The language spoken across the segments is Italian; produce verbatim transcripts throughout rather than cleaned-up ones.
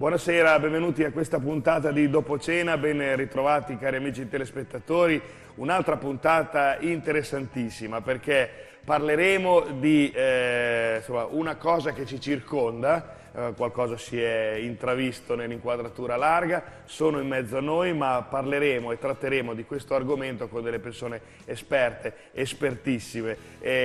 Buonasera, benvenuti a questa puntata di Dopo Cena, ben ritrovati cari amici telespettatori. Un'altra puntata interessantissima perché parleremo di eh, insomma, una cosa che ci circonda, eh, qualcosa si è intravisto nell'inquadratura larga, sono in mezzo a noi, ma parleremo e tratteremo di questo argomento con delle persone esperte, espertissime.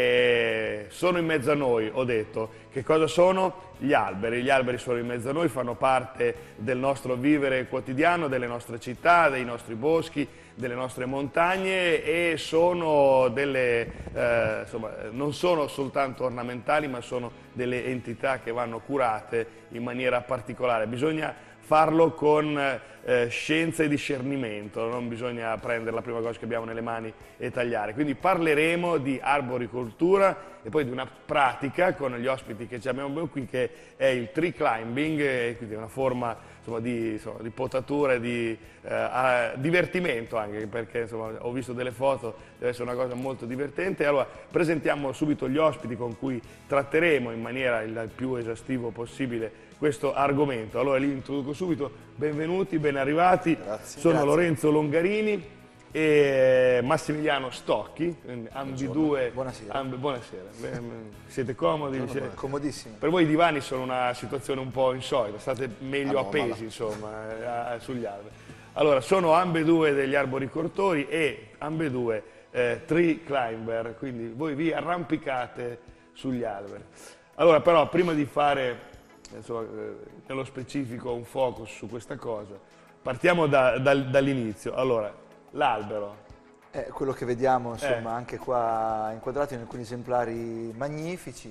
E sono in mezzo a noi, ho detto. Che cosa sono? Gli alberi. Gli alberi sono in mezzo a noi, fanno parte del nostro vivere quotidiano, delle nostre città, dei nostri boschi, delle nostre montagne e sono delle, eh, insomma, non sono soltanto ornamentali, ma sono delle entità che vanno curate in maniera particolare. Bisogna farlo con eh, scienza e discernimento, non bisogna prendere la prima cosa che abbiamo nelle mani e tagliare. Quindi parleremo di arboricoltura e poi di una pratica con gli ospiti che abbiamo qui, che è il tree climbing, e quindi una forma insomma, di, insomma, di potatura e di eh, divertimento anche, perché insomma, ho visto delle foto, deve essere una cosa molto divertente. Allora presentiamo subito gli ospiti con cui tratteremo in maniera il più esaustivo possibile questo argomento. Allora li introduco subito, benvenuti, ben arrivati. Grazie, sono grazie. Lorenzo Longarini e Massimiliano Stocchi, ambidue. Buonasera. Amb buonasera, siete comodi? No, no, comodissimi. Per voi i divani sono una situazione un po' insolita, state meglio Anomala. appesi insomma eh, sugli alberi. Allora, sono ambedue degli arboricoltori e ambedue eh, tree climber, quindi voi vi arrampicate sugli alberi. Allora però prima di fare insomma, eh, nello specifico un focus su questa cosa, partiamo da, da, dall'inizio. Allora, l'albero. È quello che vediamo insomma, Eh. anche qua inquadrato in alcuni esemplari magnifici.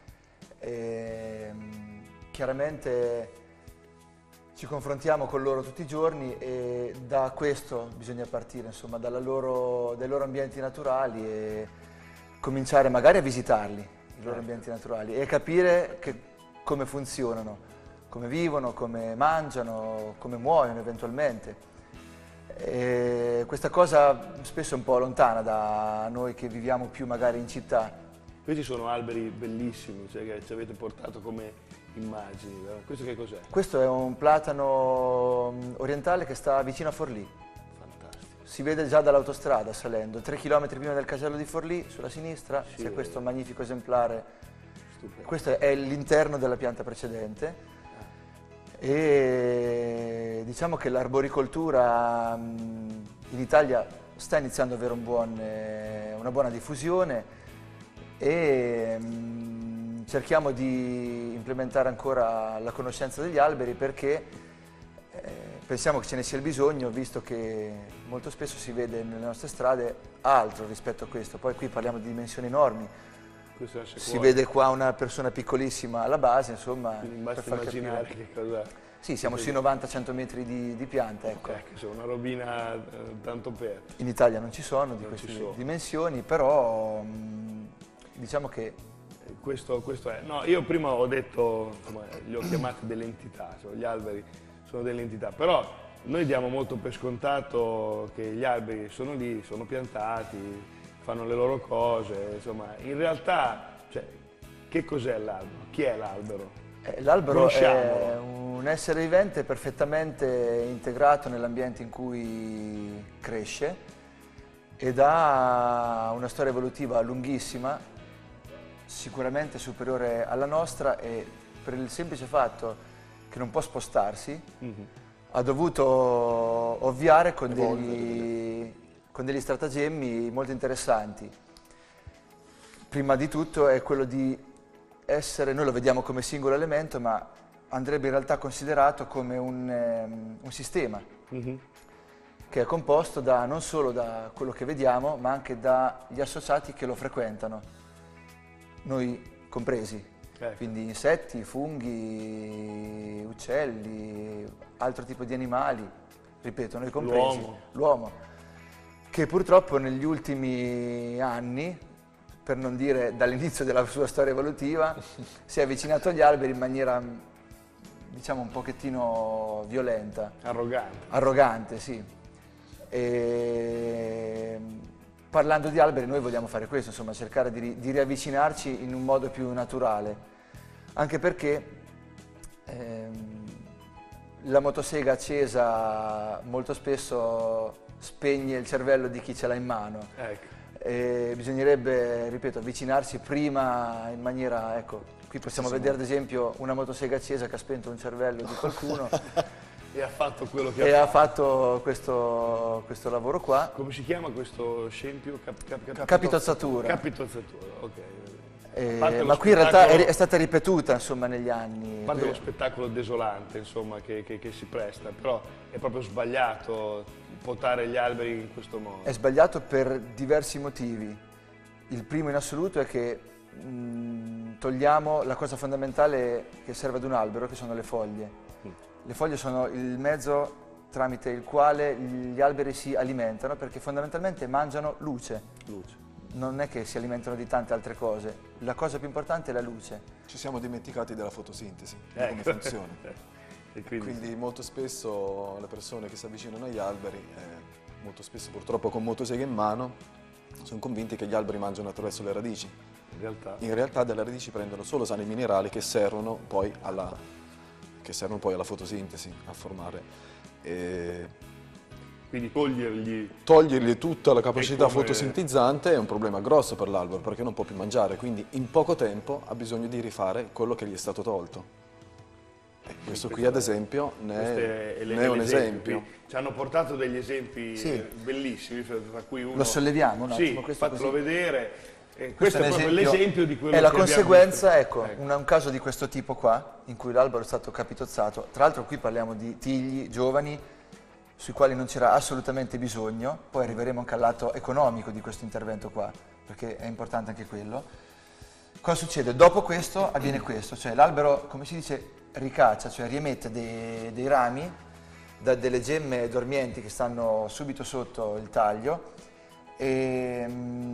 E, chiaramente ci confrontiamo con loro tutti i giorni e da questo bisogna partire, insomma, dalla loro, dai loro ambienti naturali e cominciare magari a visitarli, i loro ambienti naturali, e capire che come funzionano, come vivono, come mangiano, come muoiono eventualmente. E questa cosa spesso è un po' lontana da noi che viviamo più magari in città. Questi sono alberi bellissimi, cioè, che ci avete portato come immagini. Vero? Questo che cos'è? Questo è un platano orientale che sta vicino a Forlì. Fantastico. Si vede già dall'autostrada salendo, tre chilometri prima del casello di Forlì, sulla sinistra, Sì, c'è questo magnifico esemplare. Stupendo. Questo è l'interno della pianta precedente e diciamo che l'arboricoltura in Italia sta iniziando ad avere un buon, una buona diffusione e cerchiamo di implementare ancora la conoscenza degli alberi perché eh, pensiamo che ce ne sia il bisogno, visto che molto spesso si vede nelle nostre strade altro rispetto a questo. Poi qui parliamo di dimensioni enormi. Questo è la Si sequoia. vede qua una persona piccolissima alla base, insomma. Quindi basta per far immaginare capire. che cos'è. Sì, siamo sui novanta cento metri di, di pianta, ecco. Ecco, insomma, una robina eh, tanto per. In Italia non ci sono di Non queste ci sono. dimensioni, però mh, diciamo che Questo, questo è. No, io prima ho detto, insomma, li ho chiamati delle entità, insomma, gli alberi sono delle entità, però noi diamo molto per scontato che gli alberi sono lì, sono piantati, fanno le loro cose, insomma, in realtà, cioè, che cos'è l'albero? Chi è l'albero? eh, l'albero è Conosciamolo. un essere vivente perfettamente integrato nell'ambiente in cui cresce ed ha una storia evolutiva lunghissima, sicuramente superiore alla nostra, e per il semplice fatto che non può spostarsi, Mm-hmm. ha dovuto ovviare con Evolvere, degli, con degli stratagemmi molto interessanti. Prima di tutto è quello di essere, noi lo vediamo come singolo elemento, ma andrebbe in realtà considerato come un, ehm, un sistema Mm-hmm. che è composto da, non solo da quello che vediamo, ma anche dagli associati che lo frequentano, noi compresi. Ecco. Quindi insetti, funghi, uccelli, altro tipo di animali, ripeto, noi compresi, L'uomo. l'uomo, che purtroppo negli ultimi anni, per non dire dall'inizio della sua storia evolutiva, si è avvicinato agli alberi in maniera, diciamo, un pochettino violenta. Arrogante. Arrogante, sì. E parlando di alberi noi vogliamo fare questo, insomma, cercare di, ri- di riavvicinarci in un modo più naturale, anche perché ehm, la motosega accesa molto spesso spegne il cervello di chi ce l'ha in mano. Ecco. E bisognerebbe, ripeto, avvicinarsi prima in maniera, ecco, qui possiamo vedere ad esempio una motosega accesa che ha spento un cervello di qualcuno e ha fatto quello che e ha ha fatto questo, questo lavoro qua. Come si chiama questo scempio? Cap, cap, cap, Capitozzatura. Capitozzatura, ok. Eh, ma qui in realtà è, è stata ripetuta insomma negli anni. A parte lo spettacolo desolante insomma che, che, che si presta, però è proprio sbagliato potare gli alberi in questo modo. È sbagliato per diversi motivi. Il primo in assoluto è che mh, togliamo la cosa fondamentale che serve ad un albero, che sono le foglie. Mm. Le foglie sono il mezzo tramite il quale gli alberi si alimentano, perché fondamentalmente mangiano luce. Luce. Non è che si alimentano di tante altre cose, la cosa più importante è la luce. Ci siamo dimenticati della fotosintesi, di ecco. come funziona. E quindi... quindi molto spesso le persone che si avvicinano agli alberi, eh, molto spesso purtroppo con motoseghe in mano, sono convinti che gli alberi mangiano attraverso le radici. In realtà, in realtà dalle radici prendono solo sali minerali che servono poi alla, che servono poi alla fotosintesi, a formare. E quindi togliergli... Togliergli tutta la capacità come... fotosintetizzante è un problema grosso per l'albero, perché non può più mangiare, quindi in poco tempo ha bisogno di rifare quello che gli è stato tolto. E questo qui ad esempio ne è, ne è un esempio. Ci hanno portato degli esempi sì. bellissimi, tra cui uno... Lo solleviamo un attimo, sì, questo fatelo così. vedere. Eh, questo, questo è proprio l'esempio di quello è che la conseguenza, visto. ecco, ecco. Un, un caso di questo tipo qua, in cui l'albero è stato capitozzato. Tra l'altro qui parliamo di tigli giovani, sui quali non c'era assolutamente bisogno, poi arriveremo anche al lato economico di questo intervento qua, perché è importante anche quello. Cosa succede? Dopo questo avviene questo, cioè l'albero, come si dice, ricaccia, cioè riemette dei, dei rami da delle gemme dormienti che stanno subito sotto il taglio e,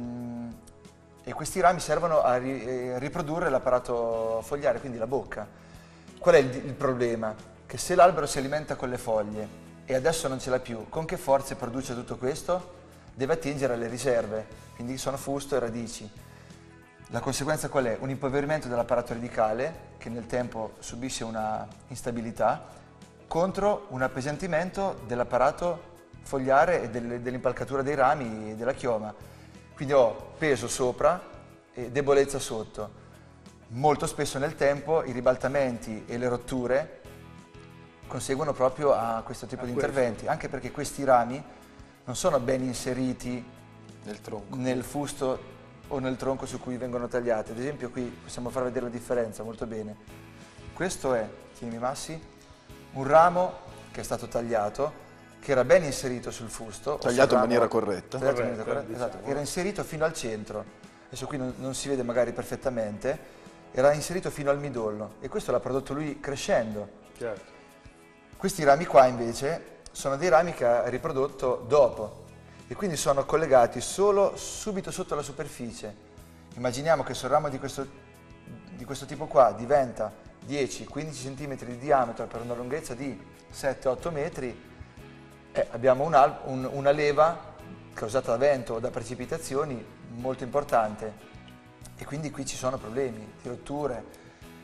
e questi rami servono a ri, riprodurre l'apparato fogliare, quindi la bocca. Qual è il, il problema? Che se l'albero si alimenta con le foglie e adesso non ce l'ha più, con che forze produce tutto questo? Deve attingere alle riserve, quindi sono fusto e radici. La conseguenza qual è? Un impoverimento dell'apparato radicale che nel tempo subisce una instabilità contro un appesantimento dell'apparato fogliare e dell'impalcatura dei rami e della chioma. Quindi ho peso sopra e debolezza sotto. Molto spesso nel tempo i ribaltamenti e le rotture conseguono proprio a questo tipo a di questo. interventi, anche perché questi rami non sono ben inseriti nel tronco, nel fusto o nel tronco su cui vengono tagliate. Ad esempio qui possiamo far vedere la differenza molto bene. Questo è, tieni Massi, un ramo che è stato tagliato, che era ben inserito sul fusto. Tagliato in maniera corretta. Tagliato in maniera corretta, esatto. Era inserito fino al centro, adesso qui non, non si vede magari perfettamente, era inserito fino al midollo e questo l'ha prodotto lui crescendo. Certo. Questi rami qua invece sono dei rami che ha riprodotto dopo e quindi sono collegati solo subito sotto la superficie. Immaginiamo che sul ramo di questo, di questo tipo qua diventa dieci quindici centimetri di diametro per una lunghezza di sette otto metri, eh, abbiamo un un, una leva causata da vento o da precipitazioni molto importante e quindi qui ci sono problemi di rotture.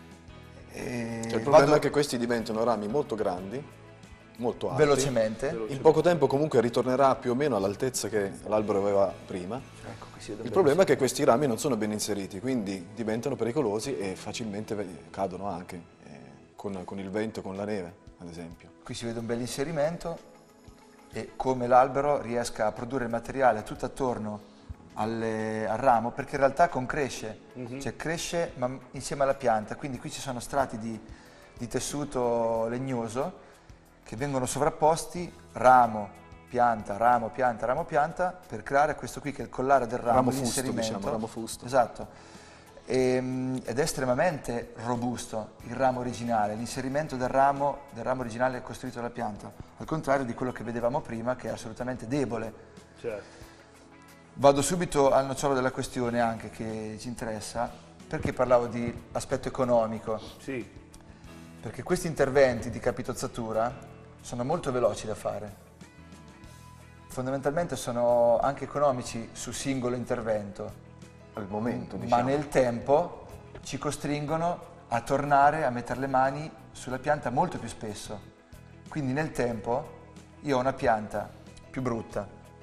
E cioè, il problema vado... è che questi diventano rami molto grandi, molto alti. Velocemente. In poco tempo comunque ritornerà più o meno all'altezza che l'albero aveva prima. Ecco, qui si vede il problema è che questi rami non sono ben inseriti, quindi diventano pericolosi e facilmente cadono anche eh, con, con il vento, con la neve, ad esempio. Qui si vede un bel inserimento e come l'albero riesca a produrre il materiale tutto attorno Alle, al ramo, perché in realtà concresce, mm-hmm. cioè cresce ma insieme alla pianta, quindi qui ci sono strati di, di tessuto legnoso che vengono sovrapposti ramo, pianta, ramo, pianta, ramo, pianta per creare questo qui che è il collare del ramo, ramo fusto, diciamo, ramo fusto. Esatto, e, ed è estremamente robusto il ramo originale, l'inserimento del ramo, del ramo originale costruito dalla pianta, al contrario di quello che vedevamo prima che è assolutamente debole. Certo. Vado subito al nocciolo della questione anche che ci interessa, perché parlavo di aspetto economico. Sì. Perché questi interventi di capitozzatura sono molto veloci da fare. Fondamentalmente sono anche economici su singolo intervento. Al momento, diciamo. Ma nel tempo ci costringono a tornare a mettere le mani sulla pianta molto più spesso. Quindi nel tempo io ho una pianta più brutta,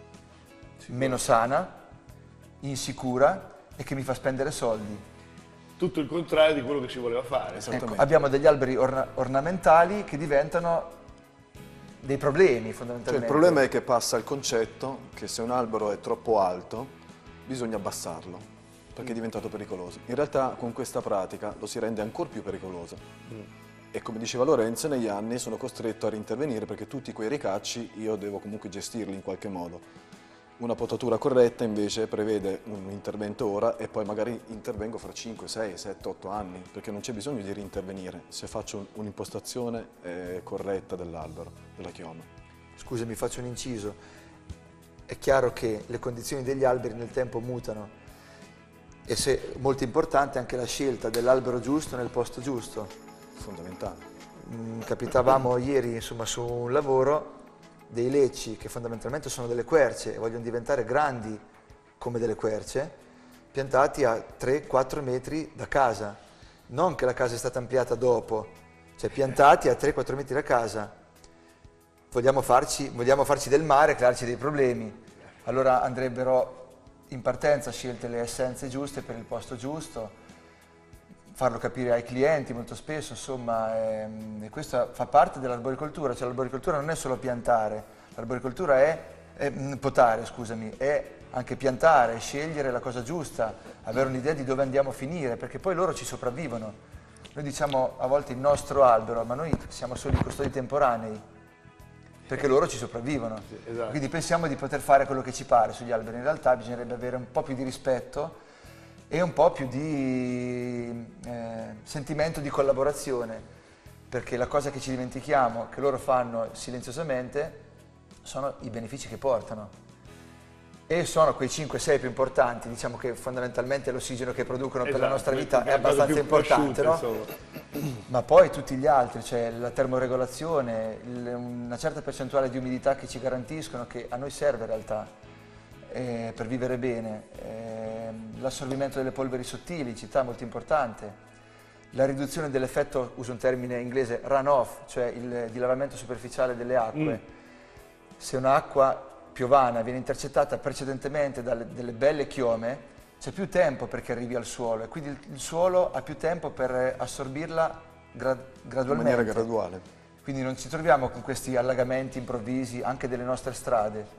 meno sana, insicura e che mi fa spendere soldi. Tutto il contrario di quello che si voleva fare. Ecco, abbiamo degli alberi orna ornamentali che diventano dei problemi fondamentalmente. Cioè, il problema è che passa il concetto che se un albero è troppo alto bisogna abbassarlo, perché mm. è diventato pericoloso. In realtà con questa pratica lo si rende ancora più pericoloso. Mm. E come diceva Lorenzo, negli anni sono costretto a rintervenire perché tutti quei ricacci io devo comunque gestirli in qualche modo. Una potatura corretta invece prevede un intervento ora e poi magari intervengo fra cinque, sei, sette, otto anni, perché non c'è bisogno di rintervenire se faccio un'impostazione eh, corretta dell'albero, della chioma. Scusami, faccio un inciso. È chiaro che le condizioni degli alberi nel tempo mutano e se, molto importante anche la scelta dell'albero giusto nel posto giusto. Fondamentale. Mm, capitavamo ieri insomma, su un lavoro dei lecci che fondamentalmente sono delle querce e vogliono diventare grandi come delle querce, piantati a tre quattro metri da casa. Non che la casa è stata ampliata dopo, cioè piantati a tre quattro metri da casa. Vogliamo farci, vogliamo farci del mare, crearci dei problemi. Allora andrebbero in partenza scelte le essenze giuste per il posto giusto, farlo capire ai clienti molto spesso, insomma, ehm, e questo fa parte dell'arboricoltura, cioè l'arboricoltura non è solo piantare, l'arboricoltura è, è potare, scusami, è anche piantare, scegliere la cosa giusta, avere un'idea di dove andiamo a finire, perché poi loro ci sopravvivono. Noi diciamo a volte il nostro albero, ma noi siamo solo i custodi temporanei, perché loro ci sopravvivono. Sì, esatto. Quindi pensiamo di poter fare quello che ci pare sugli alberi, in realtà bisognerebbe avere un po' più di rispetto e un po' più di eh, sentimento di collaborazione, perché la cosa che ci dimentichiamo, che loro fanno silenziosamente, sono i benefici che portano. E sono quei cinque sei più importanti, diciamo che fondamentalmente l'ossigeno che producono esatto, per la nostra vita è abbastanza importante, no? Ma poi tutti gli altri, cioè la termoregolazione, una certa percentuale di umidità che ci garantiscono, che a noi serve in realtà. Eh, per vivere bene, eh, l'assorbimento delle polveri sottili, città molto importante, la riduzione dell'effetto, uso un termine inglese, runoff, cioè il dilavamento superficiale delle acque. Mm. Se un'acqua piovana viene intercettata precedentemente dalle delle belle chiome, c'è più tempo perché arrivi al suolo e quindi il, il suolo ha più tempo per assorbirla gra gradualmente. In maniera graduale. Quindi non ci troviamo con questi allagamenti improvvisi anche delle nostre strade.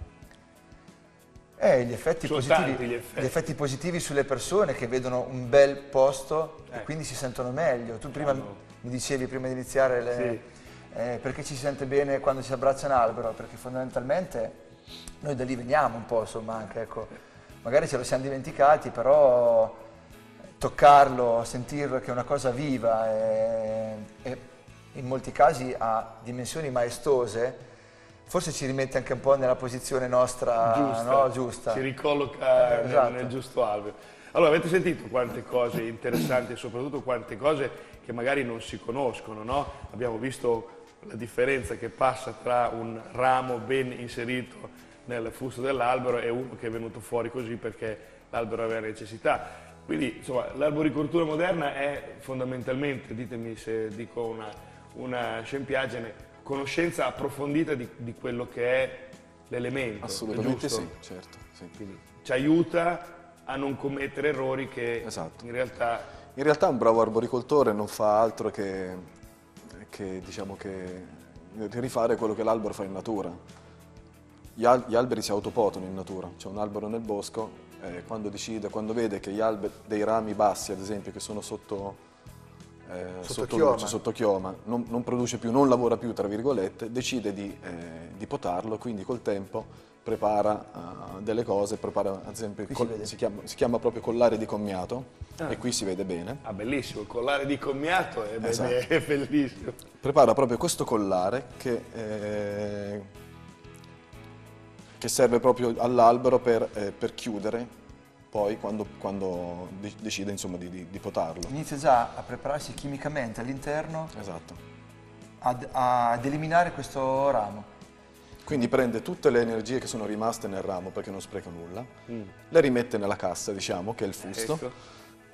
Eh, gli, effetti positivi, gli, effetti. gli effetti positivi sulle persone che vedono un bel posto eh. e quindi si sentono meglio. Tu prima no. mi dicevi, prima di iniziare, le, sì. eh, perché ci si sente bene quando si abbraccia un albero? Perché fondamentalmente noi da lì veniamo un po', insomma, anche, ecco. Magari ce lo siamo dimenticati, però toccarlo, sentirlo che è una cosa viva e, e in molti casi ha dimensioni maestose, forse ci rimette anche un po' nella posizione nostra giusta, no? Giusta. Ci ricolloca eh, esatto. nel, nel giusto albero. Allora, avete sentito quante cose interessanti e soprattutto quante cose che magari non si conoscono, no? Abbiamo visto la differenza che passa tra un ramo ben inserito nel fusto dell'albero e uno che è venuto fuori così perché l'albero aveva necessità. Quindi, insomma, l'arboricoltura moderna è fondamentalmente, ditemi se dico una, una scempiaggine, conoscenza approfondita di, di quello che è l'elemento. Assolutamente sì, certo. Sì. Quindi ci aiuta a non commettere errori che esatto. in realtà... In realtà un bravo arboricoltore non fa altro che, che, diciamo che rifare quello che l'albero fa in natura. Gli, al gli alberi si autopotano in natura, c'è un albero nel bosco, eh, quando decide, quando vede che gli alberi, dei rami bassi ad esempio che sono sotto... Eh, sotto, sotto chioma, luce, sotto chioma non, non produce più, non lavora più tra virgolette, decide di, eh, di potarlo, quindi col tempo prepara uh, delle cose, prepara ad esempio, col, si, si, chiama, si chiama proprio collare di commiato ah. e qui si vede bene. Ah, bellissimo, il collare di commiato è, esatto. è bellissimo. Prepara proprio questo collare che, eh, che serve proprio all'albero per, eh, per chiudere poi quando, quando decide insomma, di, di, di potarlo. Inizia già a prepararsi chimicamente all'interno esatto. ad, ad eliminare questo ramo. Quindi prende tutte le energie che sono rimaste nel ramo perché non spreca nulla, mm. le rimette nella cassa, diciamo, che è il fusto, ecco.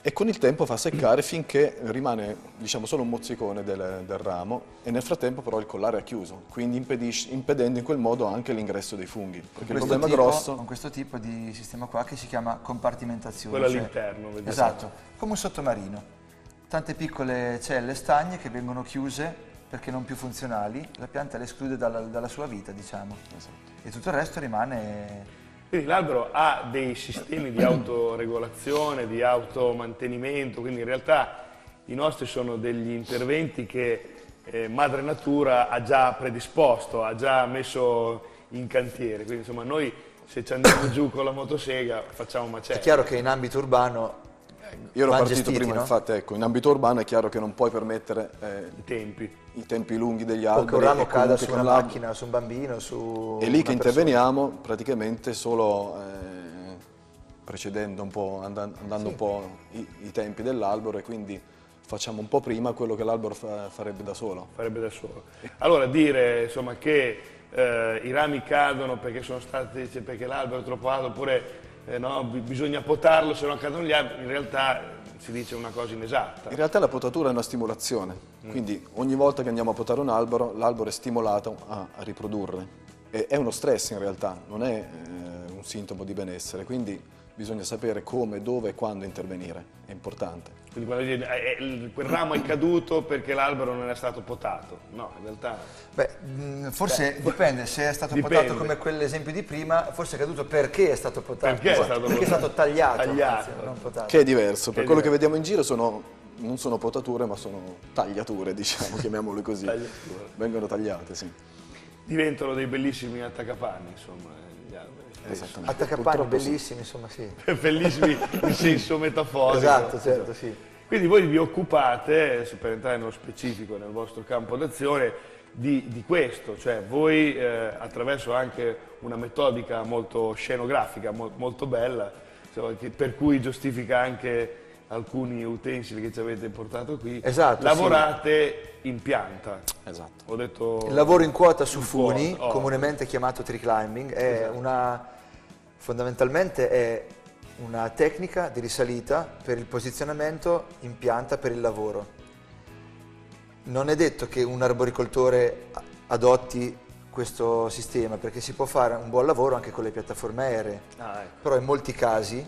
e con il tempo fa seccare finché rimane, diciamo, solo un mozzicone del, del ramo, e nel frattempo però il collare è chiuso, quindi impedisce, impedendo in quel modo anche l'ingresso dei funghi. Perché il problema tipo, grosso... Con questo tipo di sistema qua che si chiama compartimentazione. Quello cioè, all'interno, vedete? Esatto, come un sottomarino. Tante piccole celle stagne che vengono chiuse perché non più funzionali, la pianta le esclude dalla, dalla sua vita, diciamo. Esatto. E tutto il resto rimane... Quindi l'albero ha dei sistemi di autoregolazione, di automantenimento, quindi in realtà i nostri sono degli interventi che eh, Madre Natura ha già predisposto, ha già messo in cantiere, quindi insomma noi se ci andiamo giù con la motosega facciamo macello. È chiaro che in ambito urbano Io ero van partito gestiti, prima, no? infatti, ecco, in ambito urbano è chiaro che non puoi permettere eh, I tempi. i tempi lunghi degli O alberi. che un ramo e cada comunque su con una l'albero- macchina, su un bambino, su È lì una che persona. interveniamo praticamente solo eh, precedendo un po', andan- andando un po' i, i tempi dell'albero, e quindi facciamo un po' prima quello che l'albero fa- farebbe da solo. Farebbe da solo. Allora dire insomma, che eh, i rami cadono perché sono stati, cioè, perché l'albero è troppo alto, oppure eh, no, bi- bisogna potarlo se no cadono gli alberi, in realtà si dice una cosa inesatta. In realtà la potatura è una stimolazione, quindi ogni volta che andiamo a potare un albero, l'albero è stimolato a, a riprodurre. E, è uno stress in realtà, non è eh, un sintomo di benessere, quindi bisogna sapere come, dove e quando intervenire, è importante. Quindi quando dice, eh, eh, quel ramo è caduto perché l'albero non è stato potato, no, in realtà... Beh, mh, forse dipende, se è stato Dipende. potato come quell'esempio di prima, forse è caduto perché è stato potato. Perché è stato perché è potato. stato tagliato, Tagliato. anzi, non potato. Che è diverso, per È quello diverso. che vediamo in giro sono, non sono potature ma sono tagliature, diciamo, chiamiamole così. Tagliature. Vengono tagliate, sì. Diventano dei bellissimi attaccapanni, insomma, eh, gli alberi. Esattamente. Attaccapanni Purtroppo sì. bellissimi, insomma, sì. Bellissimi in senso metaforico. Esatto, certo, sì. Quindi voi vi occupate, se per entrare nello specifico nel vostro campo d'azione, di, di questo, cioè voi eh, attraverso anche una metodica molto scenografica, mo- molto bella, insomma, che- per cui giustifica anche alcuni utensili che ci avete portato qui, Esatto, lavorate in pianta. Esatto. Ho detto... Il lavoro in quota su in funi, quota, oh. comunemente chiamato tree climbing, è Esatto. una, fondamentalmente è una tecnica di risalita per il posizionamento in pianta per il lavoro. Non è detto che un arboricoltore adotti questo sistema, perché si può fare un buon lavoro anche con le piattaforme aeree, Ah, ecco. però in molti casi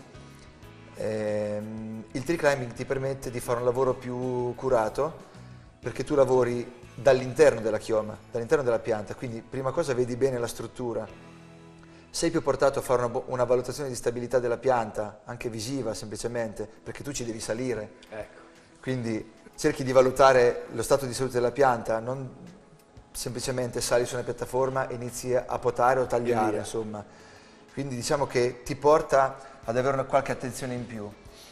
ehm, il tree climbing ti permette di fare un lavoro più curato, perché tu lavori dall'interno della chioma, dall'interno della pianta, quindi prima cosa vedi bene la struttura, sei più portato a fare una, una valutazione di stabilità della pianta, anche visiva semplicemente, perché tu ci devi salire, Ecco. quindi cerchi di valutare lo stato di salute della pianta, non semplicemente sali su una piattaforma e inizi a potare o tagliare, via. insomma. Quindi diciamo che ti porta ad avere una qualche attenzione in più.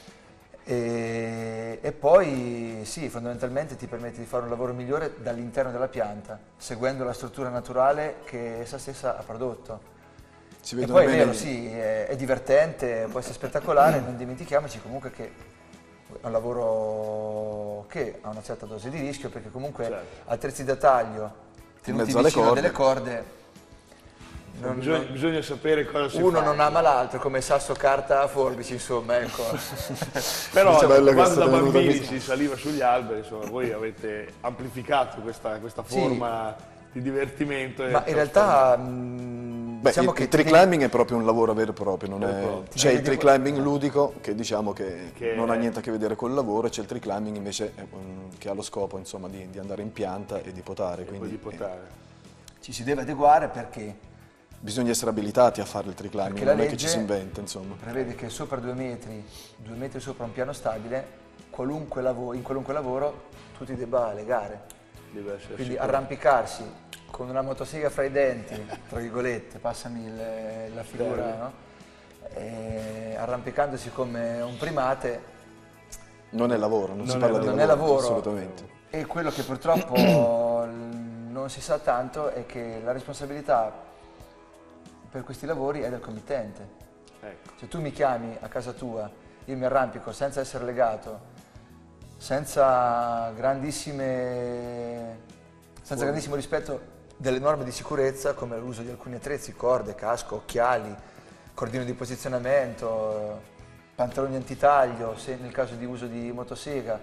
E, e poi sì, fondamentalmente ti permette di fare un lavoro migliore dall'interno della pianta, seguendo la struttura naturale che essa stessa ha prodotto. Si E vedono poi è bene vero, sì, è, è divertente, può essere spettacolare, non dimentichiamoci comunque che è un lavoro che ha una certa dose di rischio, perché comunque Certo. attrezzi da taglio tenuti mezzo alle vicino a corde. delle corde, non- bisogna, non- bisogna sapere cosa si uno fa. non ama l'altro, come sasso, carta, forbici, insomma, ecco. Però È bello che quando sia da venuta bambini qui. si saliva sugli alberi, insomma, voi avete amplificato questa, questa Sì. forma di divertimento. e Ma in realtà mh, Beh, diciamo il, che il tree ti devi- climbing è proprio un lavoro vero e proprio, non Vero e è- proprio. c'è il Ti tree devi- climbing ludico che diciamo che, Che- non ha niente a che vedere col lavoro, e c'è il tree climbing invece eh, um, che ha lo scopo, insomma, di, di andare in pianta e di potare, e poi quindi di potare. ci si deve adeguare perché eh, bisogna essere abilitati a fare il tree climbing, Perché la non è che legge ci si inventa, insomma. prevede che sopra due metri, due metri sopra un piano stabile, qualunque lavo- in qualunque lavoro tu ti debba legare. Deve essere Quindi sicuro. arrampicarsi con una motosega fra i denti, tra virgolette, passami il- la figura, Bene. no? E arrampicandosi come un primate Non è lavoro, non, si Non parla è- di non lavoro, è lavoro. assolutamente. E quello che purtroppo non si sa tanto è che la responsabilità per questi lavori è del committente. Ecco. Se tu mi chiami a casa tua, io mi arrampico senza essere legato, senza grandissime, senza grandissimo rispetto delle norme di sicurezza, come l'uso di alcuni attrezzi, corde, casco, occhiali, cordino di posizionamento, pantaloni antitaglio se nel caso di uso di motosega,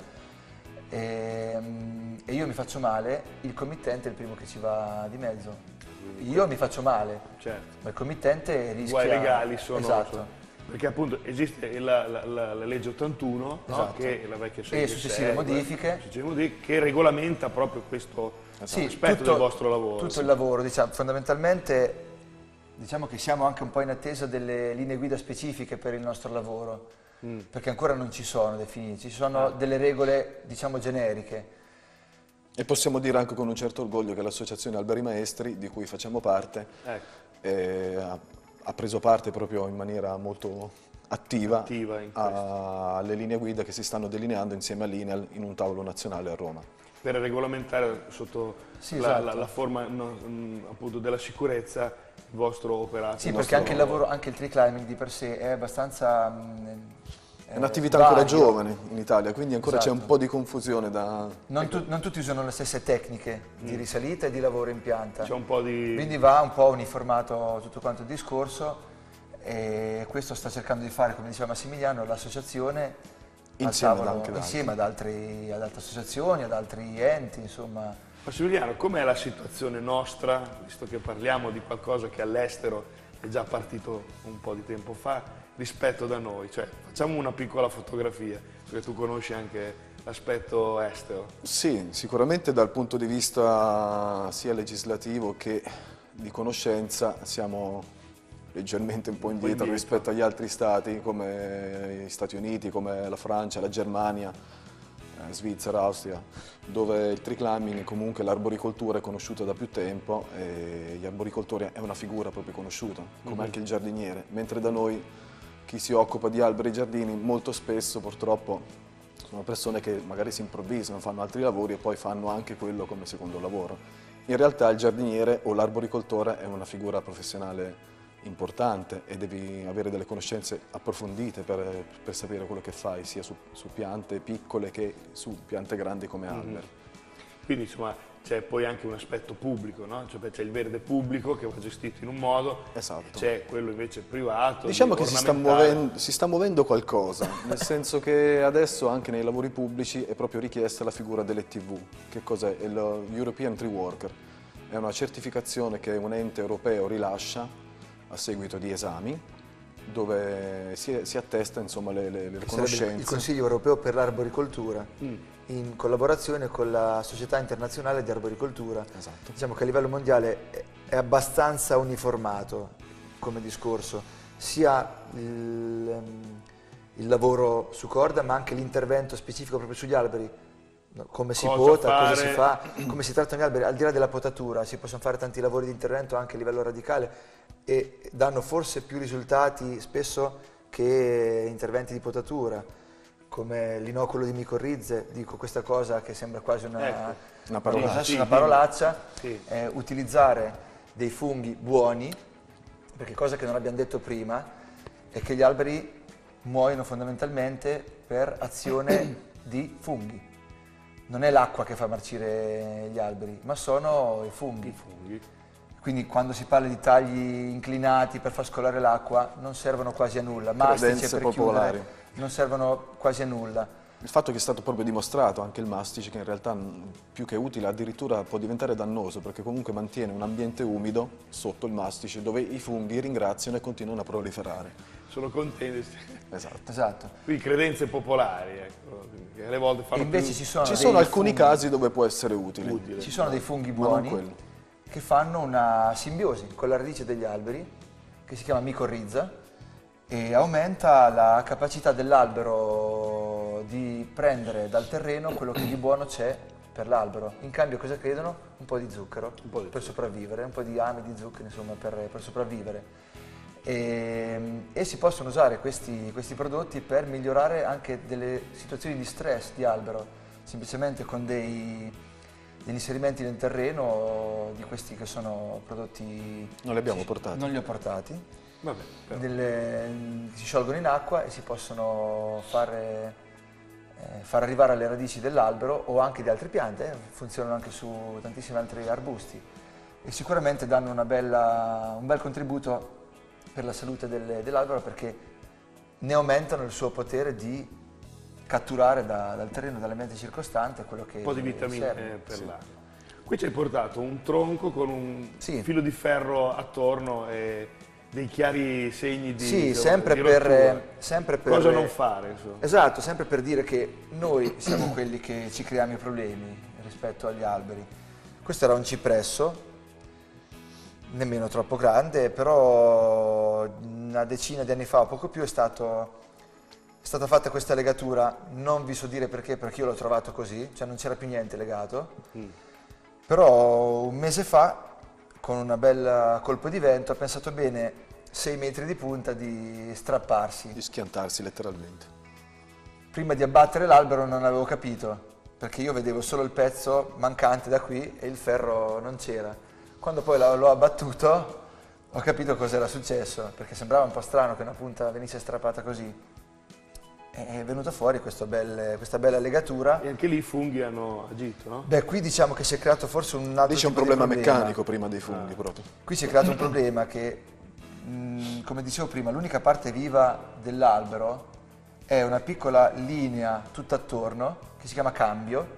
e, e io mi faccio male, il committente è il primo che ci va di mezzo. Io mi faccio male, certo. ma il committente rischia... Guai legali sono... Esatto. sono- Perché appunto esiste la, la- la- la legge ottantuno, no? Esatto. Che è la vecchia E successive modifiche. successive modifiche, che regolamenta proprio questo Sì, aspetto tutto- del vostro lavoro. Tutto Sì. il lavoro, diciamo, fondamentalmente diciamo che siamo anche un po' in attesa delle linee guida specifiche per il nostro lavoro, Mm. perché ancora non ci sono definite, ci sono Ah. delle regole, diciamo, generiche. E possiamo dire anche con un certo orgoglio che l'Associazione Alberi Maestri, di cui facciamo parte, Ecco, eh, ha, ha preso parte proprio in maniera molto attiva, attiva in questo. a- alle linee guida che si stanno delineando insieme a Linea in un tavolo nazionale a Roma. Per regolamentare sotto Sì, la, esatto. la- la forma no, mm, appunto della sicurezza il vostro operato. Sì, il perché vostro anche il lavoro, anche il tree climbing di per sé è abbastanza... mh, È eh, un'attività ancora vario. giovane in Italia, quindi ancora c'è Esatto. un po' di confusione da... Non, tu- non tutti usano le stesse tecniche di risalita e di lavoro in pianta. C'è un po' di... Quindi va un po' uniformato tutto quanto il discorso, e questo sta cercando di fare, come diceva Massimiliano, l'associazione al Insieme ad tavolo- anche ad insieme ad, altri- ad altre associazioni, ad altri enti, insomma. Massimiliano, com'è la situazione nostra, visto che parliamo di qualcosa che all'estero è già partito un po' di tempo fa, rispetto da noi? Cioè, facciamo una piccola fotografia, perché tu conosci anche l'aspetto estero. Sì, sicuramente dal punto di vista sia legislativo che di conoscenza siamo leggermente un po' indietro indietro. rispetto agli altri stati come gli Stati Uniti, come la Francia, la Germania, eh, Svizzera, Austria, dove il tree climbing, comunque l'arboricoltura è conosciuta da più tempo e gli arboricoltori è una figura proprio conosciuta, come Mhm. anche il giardiniere, mentre da noi chi si occupa di alberi e giardini molto spesso purtroppo sono persone che magari si improvvisano, fanno altri lavori e poi fanno anche quello come secondo lavoro. In realtà il giardiniere o l'arboricoltore è una figura professionale importante e devi avere delle conoscenze approfondite per, per sapere quello che fai, sia su, su piante piccole che su piante grandi come alberi. Quindi insomma c'è poi anche un aspetto pubblico, no? Cioè, c'è il verde pubblico che va gestito in un modo, Esatto. c'è quello invece privato. Diciamo di che si sta, ornamentale. muovendo, si sta muovendo qualcosa, nel senso che adesso anche nei lavori pubblici è proprio richiesta la figura dell'E T V. Che cos'è? È lo European Tree Worker. È una certificazione che un ente europeo rilascia a seguito di esami, dove si, si attesta insomma, le, le, le Sarebbe conoscenze. il Consiglio Europeo per l'Arboricoltura, Mm. in collaborazione con la Società Internazionale di Arboricoltura. Esatto. Diciamo che a livello mondiale è- è abbastanza uniformato come discorso, sia il, ehm, il lavoro su corda ma anche l'intervento specifico proprio sugli alberi, no? Come si Cosa pota, fare. cosa si fa, come si trattano gli alberi, al di là della potatura si possono fare tanti lavori di intervento anche a livello radicale e danno forse più risultati spesso che interventi di potatura, come l'inoculo di micorrize. Dico questa cosa che sembra quasi una, Ecco. Una parolaccia. sì, una parolaccia, Sì. eh, utilizzare dei funghi buoni, perché cosa che non abbiamo detto prima è che gli alberi muoiono fondamentalmente per azione di funghi. Non è l'acqua che fa marcire gli alberi, ma sono i funghi. I funghi. Quindi quando si parla di tagli inclinati per far scolare l'acqua non servono quasi a nulla, mastiche Credenze per popolari. chiudere non servono quasi a nulla. Il fatto che è stato proprio dimostrato, anche il mastice, che in realtà mh, più che utile addirittura può diventare dannoso, perché comunque mantiene un ambiente umido sotto il mastice dove i funghi ringraziano e continuano a proliferare. Sono contenti. Esatto. Esatto. Quindi credenze popolari, ecco, che alle volte E fanno invece più ci sono, Ci dei sono alcuni funghi- casi dove può essere utile, utile. ci sono dei funghi ma non buoni quello. che fanno una simbiosi con la radice degli alberi, che si chiama micorrizza, e aumenta la capacità dell'albero di prendere dal terreno quello che di buono c'è per l'albero. In cambio cosa credono? Un po' di zucchero Un po' di per sopravvivere, un po' di ame di zucchero insomma per, per sopravvivere. E, e si possono usare questi, questi prodotti per migliorare anche delle situazioni di stress di albero, semplicemente con dei, degli inserimenti nel terreno di questi che sono prodotti... Non li abbiamo portati. Non li ho portati. Vabbè, però. Delle, si sciolgono in acqua e si possono fare, eh, far arrivare alle radici dell'albero o anche di altre piante, eh, funzionano anche su tantissimi altri arbusti e sicuramente danno una bella, un bel contributo per la salute del- dell'albero, perché ne aumentano il suo potere di catturare da, dal terreno, dall'ambiente circostante quello che Un po' di vitamine serve. eh, per Sì. l'acqua. Qui ci hai portato un tronco con un Sì. filo di ferro attorno e dei chiari segni di, Sì, insomma, sempre di per, rottura. sempre per... Cosa non fare, insomma. Esatto, sempre per dire che noi siamo quelli che ci creiamo i problemi rispetto agli alberi. Questo era un cipresso, nemmeno troppo grande, però una decina di anni fa o poco più è, stato, è stata fatta questa legatura, non vi so dire perché, perché io l'ho trovato così, cioè non c'era più niente legato, Mm. però un mese fa, con una bella colpo di vento, ha pensato bene, sei metri di punta, di strapparsi. Di schiantarsi letteralmente. Prima di abbattere l'albero non avevo capito, perché io vedevo solo il pezzo mancante da qui e il ferro non c'era. Quando poi l'ho abbattuto ho capito cos'era successo, perché sembrava un po' strano che una punta venisse strappata così. È venuta fuori questo bel- questa bella legatura. E anche lì i funghi hanno agito, no? Beh, qui diciamo che si è creato forse un altro Lì c'è un tipo di problema meccanico prima dei funghi Ah. proprio. Qui si è creato un problema che, mh, come dicevo prima, l'unica parte viva dell'albero è una piccola linea tutta attorno, che si chiama cambio,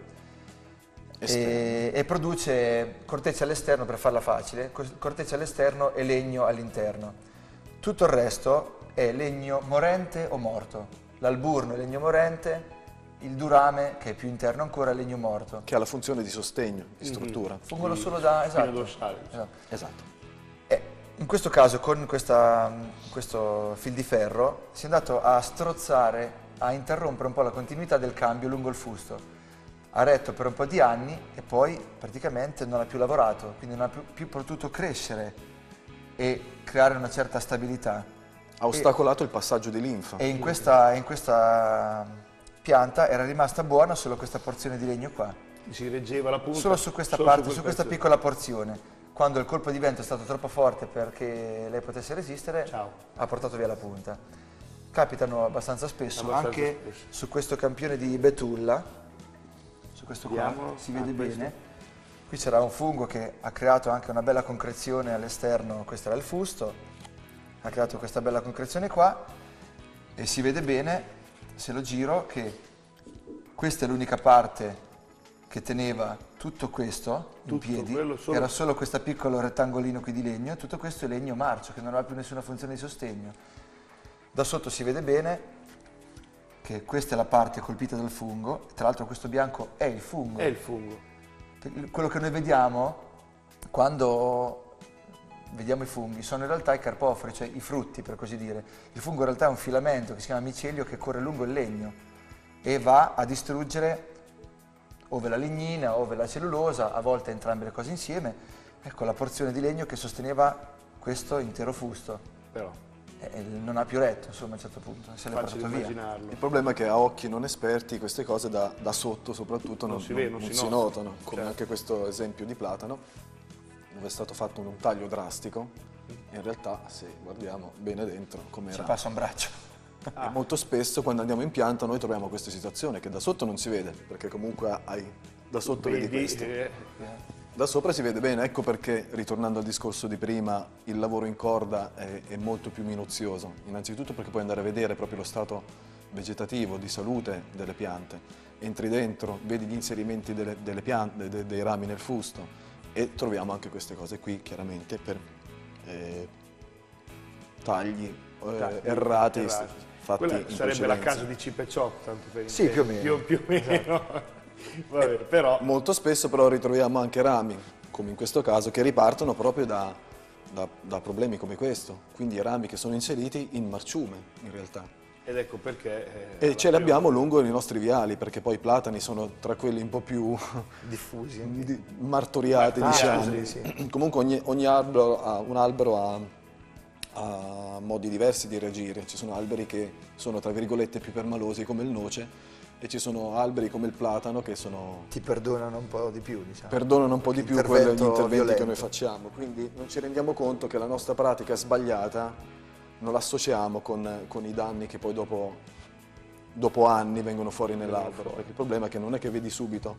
e, e produce corteccia all'esterno, per farla facile, cos- corteccia all'esterno e legno all'interno. Tutto il resto è legno morente o morto. L'alburno è legno morente, il durame, che è più interno ancora, è legno morto. Che ha la funzione di sostegno, di Mhm. struttura. Fungono solo da... Spina Esatto. dorsale. esatto. Esatto. E in questo caso, con questa- questo fil di ferro, si è andato a strozzare, a interrompere un po' la continuità del cambio lungo il fusto. Ha retto per un po' di anni e poi praticamente non ha più lavorato, quindi non ha più, più potuto crescere e creare una certa stabilità. Ha ostacolato il passaggio di linfa. E in questa, in questa pianta era rimasta buona solo questa porzione di legno qua. Si reggeva la punta. Solo su questa solo parte, quel su questa pezzo. piccola porzione. Quando il colpo di vento è stato troppo forte perché lei potesse resistere, Ciao. ha portato via la punta. Capitano abbastanza spesso, Abbastanza anche spesso. su questo campione di betulla, su questo qua, Vediamolo. si vede Ah, questo. bene. Qui c'era un fungo che ha creato anche una bella concrezione all'esterno, questo era il fusto, ha creato questa bella concrezione qua e si vede bene, se lo giro, che questa è l'unica parte che teneva tutto questo in Tutto piedi, quello solo- era solo questo piccolo rettangolino qui di legno, tutto questo è legno marcio che non aveva più nessuna funzione di sostegno. Da sotto si vede bene che questa è la parte colpita dal fungo, tra l'altro questo bianco è il fungo. È il fungo. Quello che noi vediamo quando vediamo i funghi sono in realtà i carpofori, cioè i frutti per così dire. Il fungo in realtà è un filamento che si chiama micelio che corre lungo il legno e va a distruggere ove la lignina, ove la cellulosa, a volte entrambe le cose insieme. Ecco la porzione di legno che sosteneva questo intero fusto. Però, E non ha più retto, insomma, a un certo punto, se l'è facile portato via. immaginarlo. Il problema è che a occhi non esperti queste cose da, da sotto soprattutto non, Non si vede, non non si si notano. notano, come Certo. anche questo esempio di platano, dove è stato fatto un taglio drastico. In realtà, se guardiamo bene dentro, come Si era. passa un braccio. E molto spesso quando andiamo in pianta noi troviamo questa situazione che da sotto non si vede, perché comunque hai da sotto vedi, Vedi, questo. eh, Da sopra si vede bene, ecco perché, ritornando al discorso di prima, il lavoro in corda è, è molto più minuzioso. Innanzitutto perché puoi andare a vedere proprio lo stato vegetativo, di salute delle piante. Entri dentro, vedi gli inserimenti delle, delle piante, de- dei rami nel fusto e troviamo anche queste cose qui, chiaramente, per eh, tagli, eh, Tagli, errati, errati. fatti Quella in sarebbe la precedenza. casa di Cipeciotto, tanto per Sì, più o meno. Più, più o meno. Vabbè, però, Molto spesso però ritroviamo anche rami, come in questo caso, che ripartono proprio da, da- da problemi come questo, quindi rami che sono inseriti in marciume in realtà. ed ecco perché... eh, E alla ce li prima- abbiamo lungo i nostri viali, perché poi i platani sono tra quelli un po' più Diffusi. di- martoriati, Ah, diciamo. sì, sì. Comunque ogni, ogni albero ha, un albero ha, ha modi diversi di reagire. Ci sono alberi che sono, tra virgolette, più permalosi, come il noce, e ci sono alberi come il platano che sono... Ti perdonano un po' di più, diciamo. perdonano un po' di più quelli, gli Intervento interventi che violento. noi facciamo, quindi non ci rendiamo conto che la nostra pratica è sbagliata, non l'associamo con, con i danni che poi dopo, dopo anni vengono fuori nell'albero, perché il problema è che non è che vedi subito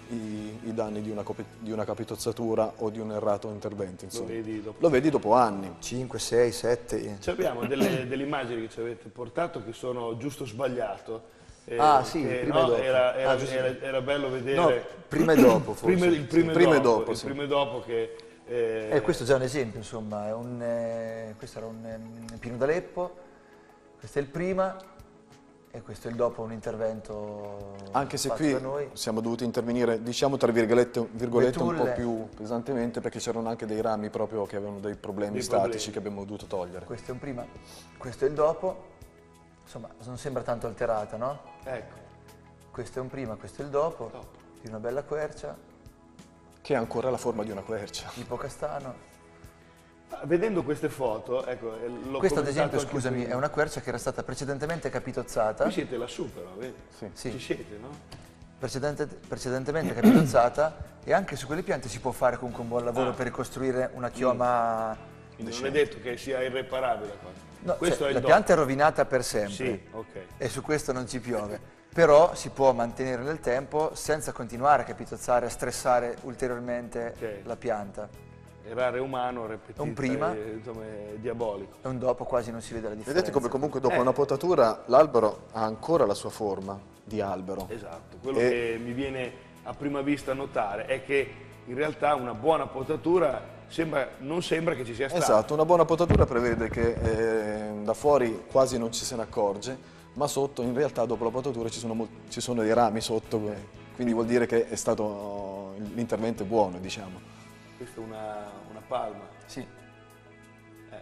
i, i danni di una, di una capitozzatura o di un errato intervento. Insomma. Lo vedi dopo, Lo vedi dopo anni. cinque, sei, sette. Ci abbiamo delle, delle immagini che ci avete portato che sono giusto o sbagliato. Eh, Ah, sì, che, prima no, e dopo. Era, era, Ah, giusto. era, era bello vedere. No, prima e dopo forse. Prima, il primo e Prima e dopo, dopo, il sì. primo e dopo che... Eh, Eh, questo è già un esempio, insomma, è un, eh, questo era un, eh, Pino d'Aleppo, questo è il prima e questo è il dopo, un intervento Anche se fatto qui da noi. siamo dovuti intervenire, diciamo tra virgolette, virgolette un po' tulle. più pesantemente, perché c'erano anche dei rami proprio che avevano dei problemi Dei statici problemi. che abbiamo dovuto togliere. Questo è un prima, questo è il dopo, insomma non sembra tanto alterata, no? Ecco, Questo è un prima, questo è il dopo, Dopo. di una bella quercia, Che ha ancora la forma di una quercia. tipo castano. vedendo queste foto, ecco, eh, l'ho Questa ad commentato esempio, anche scusami, prima. è una quercia che era stata precedentemente capitozzata, Qui siete lassù però, vedi? Sì. Sì. Ci siete, no? precedente- precedentemente capitozzata e anche su quelle piante si può fare comunque un buon lavoro Ah. per ricostruire una chioma. Quindi non è detto che sia irreparabile la cosa. No, Questo cioè, è il la dopo. pianta è rovinata per sempre Sì, ok. e su questo non ci piove, però si può mantenere nel tempo senza continuare a capitozzare, a stressare ulteriormente Ok. la pianta. Errare umano, repetita, Un prima. e, insomma, è diabolico. E un dopo quasi non si vede la differenza. Vedete come comunque dopo Eh. una potatura l'albero ha ancora la sua forma di albero. Esatto, quello E- che mi viene a prima vista a notare è che in realtà una buona potatura sembra, non sembra che ci sia stata. Esatto, una buona potatura prevede che eh, da fuori quasi non ci se ne accorge, ma sotto in realtà dopo la potatura ci sono, mol- ci sono dei rami sotto, eh, quindi vuol dire che è stato l'intervento è buono, diciamo. Questa è una, una palma. Sì. Eh.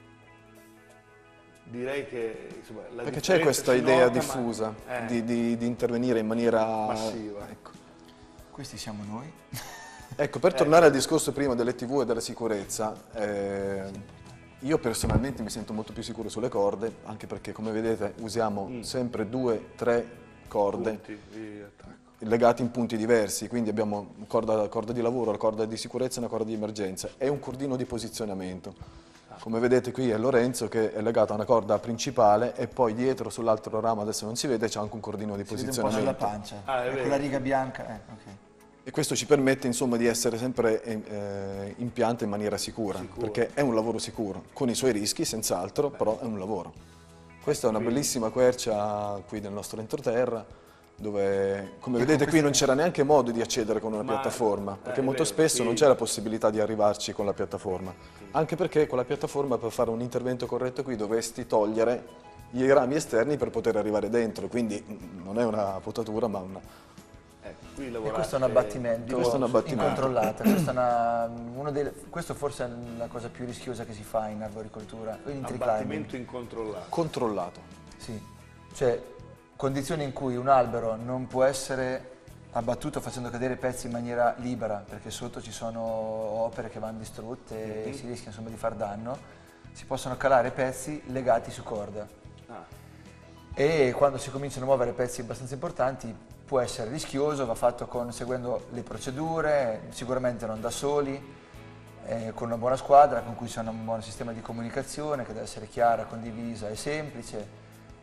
Direi che insomma, la Perché c'è differenza questa si idea nota, diffusa ma- eh, di, di- di intervenire in maniera massiva. Ecco. Questi siamo noi. Ecco, per tornare al discorso prima delle tivù e della sicurezza, eh, io personalmente mi sento molto più sicuro sulle corde, anche perché come vedete usiamo sempre due, tre corde Punti di attacco. legati in punti diversi, quindi abbiamo corda, corda di lavoro, la corda di sicurezza e una corda di emergenza e un cordino di posizionamento. Come vedete qui è Lorenzo che è legato a una corda principale e poi dietro sull'altro ramo, adesso non si vede, c'è anche un cordino di Si vede un po' sulla posizionamento. pancia. Ah, è ecco vero. la riga bianca. Eh, ok. E questo ci permette insomma di essere sempre eh, in pianta in maniera sicura, Sicuro. perché è un lavoro sicuro, con i suoi rischi senz'altro, però è un lavoro. Questa è una bellissima quercia qui del nostro entroterra, dove come vedete qui non c'era neanche modo di accedere con una Ma- piattaforma, perché eh, è molto vero, spesso sì. non c'è la possibilità di arrivarci con la piattaforma, anche perché con la piattaforma per fare un intervento corretto qui dovresti togliere i rami esterni per poter arrivare dentro, quindi mm, non è una potatura ma una... Ecco, qui E lavorate questo è un abbattimento, Questo è un abbattimento. incontrollato. Questa è una- uno dei- questo forse è la cosa più rischiosa che si fa in arboricoltura, o in tree climbing. abbattimento incontrollato. controllato. Sì, cioè condizioni in cui un albero non può essere abbattuto facendo cadere pezzi in maniera libera, perché sotto ci sono opere che vanno distrutte e si rischia insomma di far danno, si possono calare pezzi legati su corda. Ah, E quando si cominciano a muovere pezzi abbastanza importanti può essere rischioso, va fatto con, seguendo le procedure, sicuramente non da soli, eh, con una buona squadra con cui c'è un buon sistema di comunicazione che deve essere chiara, condivisa e semplice.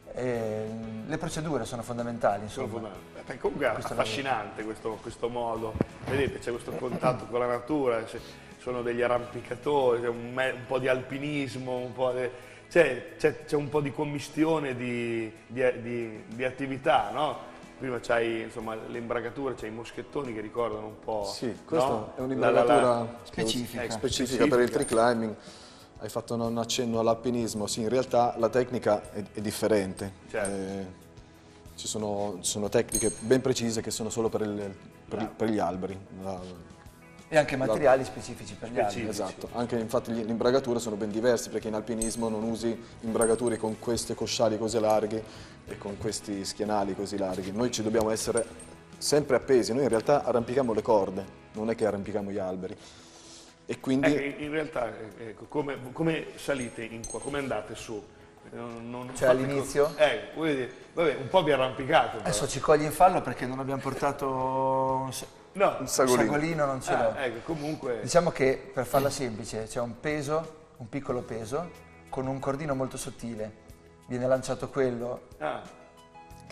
E le procedure sono fondamentali, sono insomma. fondamentali. Beh, comunque è Questo affascinante questo, questo modo, vedete c'è questo contatto con la natura, c'è- sono degli arrampicatori, c'è un, me- un po' di alpinismo, un po' di- c'è, c'è- c'è un po' di commistione di, di- di- di attività, no? Prima c'hai insomma le imbragature, c'hai i moschettoni che ricordano un po'. Sì, questa no? è La- un'imbragatura la- la- Specifica. eh, specifica per il tree climbing. Hai fatto un accenno all'alpinismo, sì, in realtà la tecnica è, è differente. Certo. Eh, ci sono, ci sono tecniche ben precise che sono solo per, il- per- per gli alberi. La- E anche materiali specifici per gli alberi. Specifici. esatto, anche infatti gli- le imbragature sono ben diverse perché in alpinismo non usi imbragature con queste cosciali così larghe e con questi schienali così larghi. Noi ci dobbiamo essere sempre appesi, noi in realtà arrampichiamo le corde, non è che arrampichiamo gli alberi. E quindi... Ecco, in in realtà ecco, come, come salite in qua, come andate su? Non, non Cioè, fate all'inizio? co- Eh, voglio dire, vabbè, un po' vi arrampicate. però. Adesso ci cogli in fallo perché non abbiamo portato un, sa- No, un sagolino. sagolino, non ce ah, l'ho. ecco, comunque... Diciamo che per farla semplice c'è un peso, un piccolo peso, con un cordino molto sottile. Viene lanciato quello Ah,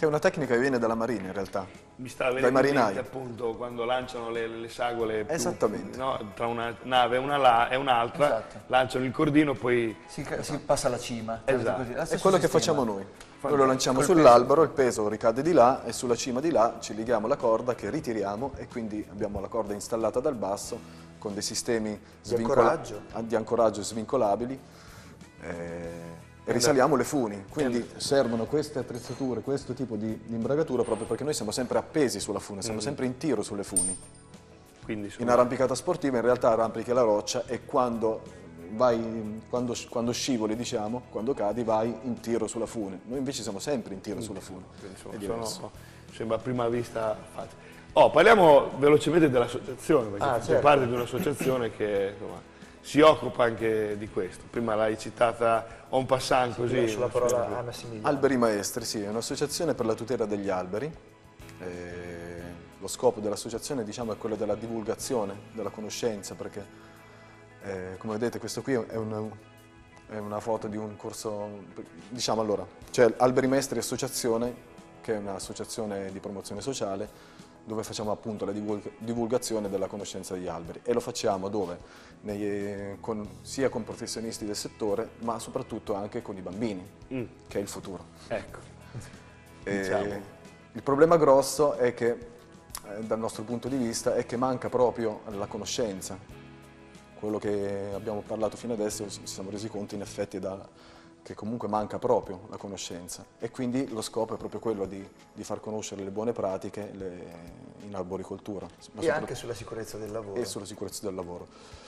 Che è una tecnica che viene dalla marina in realtà. Mi stava Dai venendo in marinai. mente appunto quando lanciano le, le sagole più- Esattamente. no, tra una nave e una la- e un'altra, Esatto. lanciano il cordino, poi Si, si passa alla cima. Esatto. Così, lo È stesso quello che sistema. facciamo noi. Noi lo lanciamo Col sull'albero, il peso ricade di là e sulla cima di là ci leghiamo la corda che ritiriamo e quindi abbiamo la corda installata dal basso con dei sistemi svincola- ancoraggio. di ancoraggio svincolabili eh, e risaliamo le funi. Quindi servono queste attrezzature, questo tipo di, di imbragatura proprio perché noi siamo sempre appesi sulla fune, siamo sempre in tiro sulle funi. quindi In sulla- arrampicata sportiva in realtà arrampichi la roccia e quando, vai, quando, quando scivoli, diciamo, quando cadi, vai in tiro sulla fune. Noi invece siamo sempre in tiro sulla fune. quindi, insomma, È diverso. sono- sembra a prima vista facile. Oh, parliamo velocemente dell'associazione, perché Ah, fate certo. parte di un'associazione che insomma, si occupa anche di questo. Prima l'hai citata en passant così. Lascio la parola a Massimiliano. Alberi Maestri, sì, è un'associazione per la tutela degli alberi. Eh, lo scopo dell'associazione, diciamo, è quello della divulgazione, della conoscenza, perché eh, come vedete questo qui è, un, è una foto di un corso, diciamo allora, c'è Alberi Maestri Associazione, che è un'associazione di promozione sociale, dove facciamo appunto la divulga- divulgazione della conoscenza degli alberi e lo facciamo dove? Nei- con- sia con professionisti del settore, ma soprattutto anche con i bambini, Mm, che è il futuro. ecco. E Diciamo. il problema grosso è che, eh, dal nostro punto di vista, è che manca proprio la conoscenza. Quello che abbiamo parlato fino adesso ci siamo resi conto in effetti da- che comunque manca proprio la conoscenza e quindi lo scopo è proprio quello di, di far conoscere le buone pratiche le- in arboricoltura. ma E soprattutto- anche sulla sicurezza del lavoro. e sulla sicurezza del lavoro.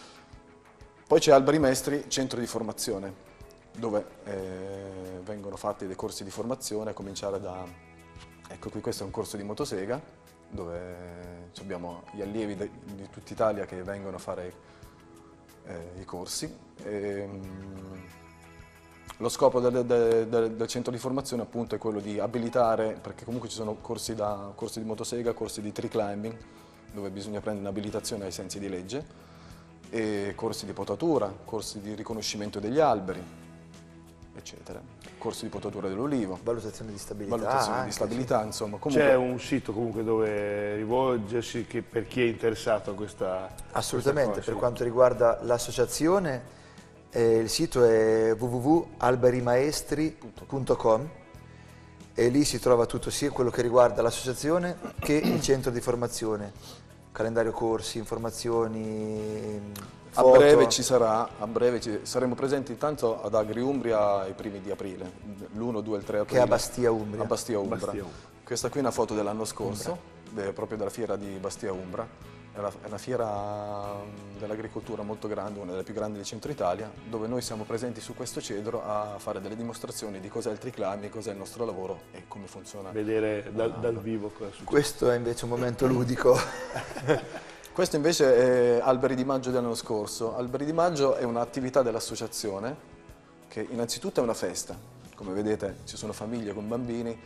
Poi c'è Alberi Maestri, centro di formazione, dove eh, vengono fatti dei corsi di formazione, a cominciare da, ecco qui questo è un corso di motosega, dove abbiamo gli allievi de- di tutta Italia che vengono a fare eh, i corsi. E, mm, lo scopo del, del- del- del centro di formazione appunto è quello di abilitare, perché comunque ci sono corsi, da, corsi di motosega, corsi di tree climbing, dove bisogna prendere un'abilitazione ai sensi di legge, e corsi di potatura, corsi di riconoscimento degli alberi, eccetera. Corsi di potatura dell'olivo, Valutazione di stabilità. valutazione anche, di stabilità, insomma. Comunque, C'è un sito comunque dove rivolgersi che- per chi è interessato a questa sì. Assolutamente, questa cosa, per sì. quanto riguarda l'associazione, eh, il sito è w w w punto alberimaestri punto com e lì si trova tutto sia quello che riguarda l'associazione che il centro di formazione, calendario corsi, informazioni, a foto. breve ci sarà, a breve ci- saremo presenti intanto ad Agri Umbria ai primi di aprile, l'uno, due e il tre aprile. Che è a Bastia Umbria. A Bastia Umbra. Bastia Umbra. Questa qui è una foto dell'anno scorso, de- proprio della fiera di Bastia Umbra. È una, è una fiera mm, dell'agricoltura molto grande, una delle più grandi del centro Italia, dove noi siamo presenti su questo cedro a fare delle dimostrazioni di cos'è il triclime, cos'è il nostro lavoro e come funziona. vedere dal, dal vivo cosa succede. Questo è invece un momento ludico. Questo invece è Alberi di Maggio dell'anno scorso. Alberi di Maggio è un'attività dell'associazione che innanzitutto è una festa. Come vedete ci sono famiglie con bambini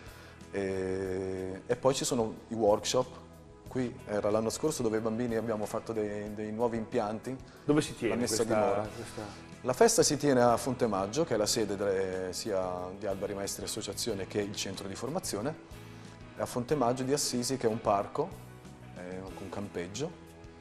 e, e poi ci sono i workshop. Qui era l'anno scorso dove i bambini abbiamo fatto dei, dei nuovi impianti. Dove si tiene La messa questa, a dimora. questa- La festa si tiene a Fontemaggio, che è la sede delle- sia di Alberi Maestri Associazione che il centro di formazione, e a Fontemaggio di Assisi, che è un parco, eh, con un campeggio.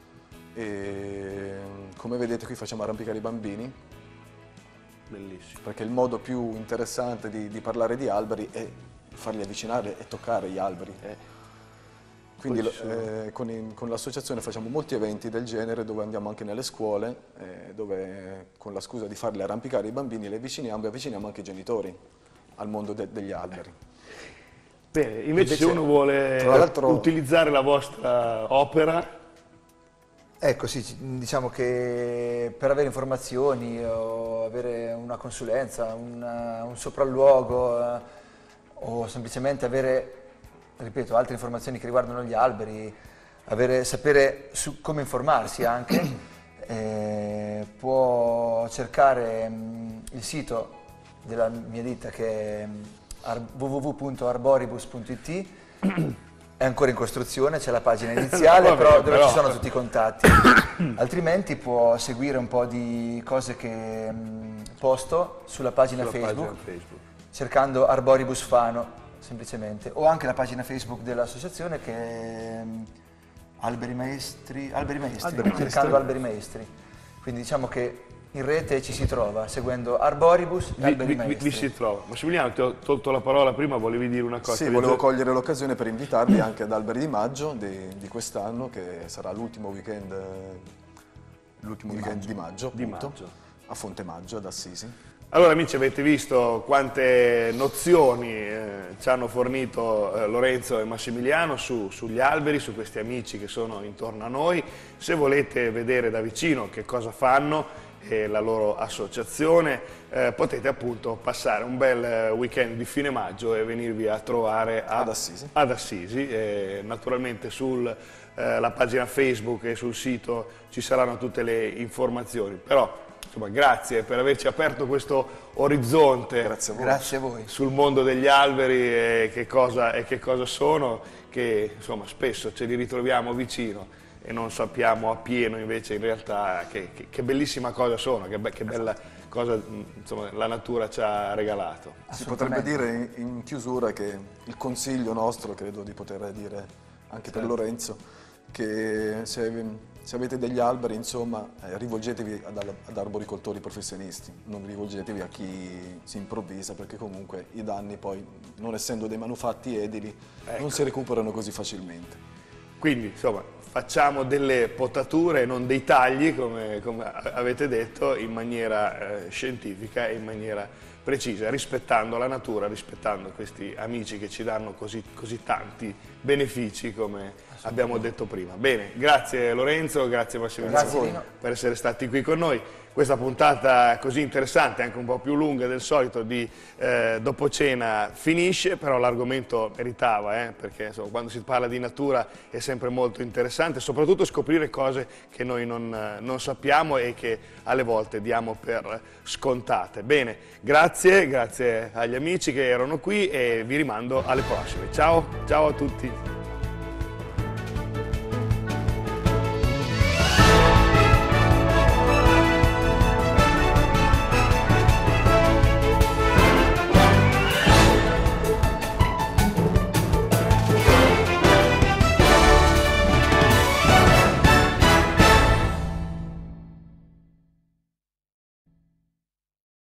E come vedete qui facciamo arrampicare i bambini, Bellissimo. perché il modo più interessante di, di parlare di alberi è farli avvicinare e toccare gli alberi. Eh. Quindi Poi ci sono- eh, con, i- con l'associazione facciamo molti eventi del genere dove andiamo anche nelle scuole, eh, dove con la scusa di farli arrampicare i bambini li avviciniamo e avviciniamo anche i genitori al mondo de- degli alberi. Bene, invece, se Invece, uno vuole tra l'altro- utilizzare la vostra opera, Ecco, sì, ci- diciamo che per avere informazioni o avere una consulenza, una- un sopralluogo eh, o semplicemente avere, ripeto, altre informazioni che riguardano gli alberi, avere, sapere su come informarsi anche, eh, può cercare mh, il sito della mia ditta che è ar- w w w punto arboribus punto i t. È ancora in costruzione, c'è la pagina iniziale, Vabbè, però dove però- ci sono tutti i contatti. Altrimenti può seguire un po' di cose che mh, posto sulla pagina sulla Facebook, pagina Facebook. cercando Arboribus Fano. semplicemente. O anche la pagina Facebook dell'associazione che è um, Alberi Maestri, Alberi Maestri, Alberi Maestri. cercando Alberi Maestri. Quindi diciamo che in rete ci si trova seguendo Arboribus e Vi, Alberi vi, Maestri. vi si trova. Massimiliano, ti ho tolto la parola prima, volevi dire una cosa? Sì, volevo cogliere l'occasione per invitarvi anche ad Alberi di Maggio di, di quest'anno, che sarà l'ultimo weekend, l'ultimo weekend di maggio, Di appunto, maggio. a Fontemaggio, ad Assisi. Allora amici, avete visto quante nozioni eh, ci hanno fornito eh, Lorenzo e Massimiliano su, sugli alberi, su questi amici che sono intorno a noi. Se volete vedere da vicino che cosa fanno e la loro associazione, eh, potete appunto passare un bel weekend di fine maggio e venirvi a trovare a, Ad Assisi. Ad Assisi. E naturalmente sulla eh, pagina Facebook e sul sito ci saranno tutte le informazioni. Però insomma, grazie per averci aperto questo orizzonte. Grazie a voi. Grazie a voi. Sul mondo degli alberi e che cosa, e che cosa sono, che insomma spesso ce li ritroviamo vicino e non sappiamo appieno invece in realtà che, che, che bellissima cosa sono, che, be che bella cosa insomma, la natura ci ha regalato. Si potrebbe dire in, in chiusura che il consiglio nostro, credo di poter dire anche per Lorenzo, che se, se avete degli alberi, insomma, eh, rivolgetevi ad, ad arboricoltori professionisti, non rivolgetevi a chi si improvvisa, perché comunque i danni poi, non essendo dei manufatti edili, Ecco. non si recuperano così facilmente. Quindi insomma facciamo delle potature e non dei tagli, come, come avete detto, in maniera eh, scientifica e in maniera precisa, rispettando la natura, rispettando questi amici che ci danno così, così tanti benefici come abbiamo detto prima. Bene, grazie Lorenzo, grazie Massimiliano Grazie, Lino. per essere stati qui con noi. Questa puntata così interessante, anche un po' più lunga del solito, di eh, dopo cena finisce, però l'argomento meritava, eh, perché insomma, quando si parla di natura è sempre molto interessante, soprattutto scoprire cose che noi non, non sappiamo e che alle volte diamo per scontate. Bene, grazie, grazie agli amici che erano qui e vi rimando alle prossime. Ciao, ciao a tutti.